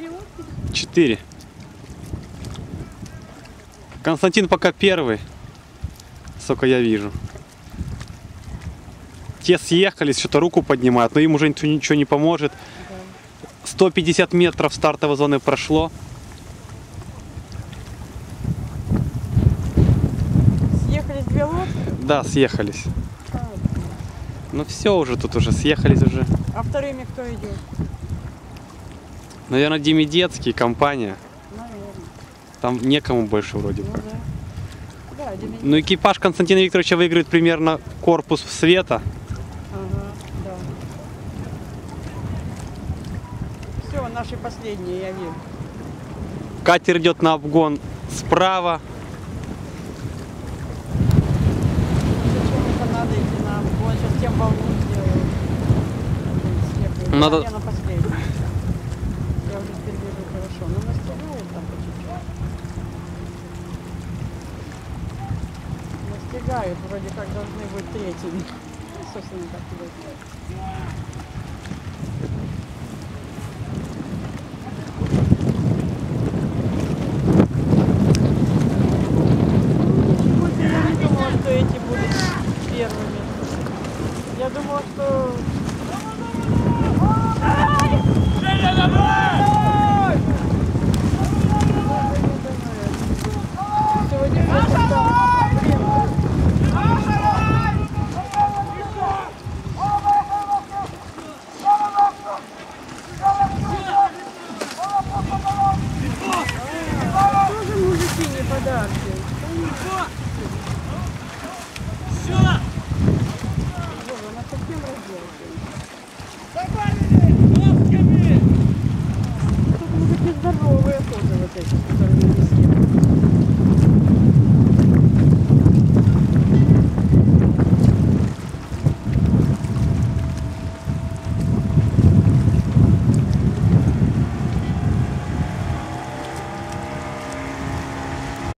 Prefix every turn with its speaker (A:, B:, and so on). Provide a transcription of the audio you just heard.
A: 4. Константин пока первый, сколько я вижу. Те съехались, что-то руку поднимают, но им уже ничего не поможет. 150 метров стартовой зоны прошло.
B: Съехались две лодки?
A: Да, съехались. Ну все уже, тут уже съехались уже.
B: А вторыми кто идет?
A: Наверное, Демидецкий, компания.
B: Наверное.
A: Там некому больше вроде бы.
B: Ну, да. Да, Демидецкий.
A: Ну, экипаж Константина Викторовича выиграет примерно корпус света.
B: Ага, да. Все, наши последние, я вижу.
A: Катер идет на обгон справа.
B: Зачем это надо идти нам? Вот сейчас тем волну сделаю.
A: Надо...
B: Я на последнем. Я уже теперь вижу хорошо. Но настигают там по чуть-чуть. Настигают, вроде как должны быть третьими. Собственно, так и будет. Я не думала, что эти будут первыми. Я думала, что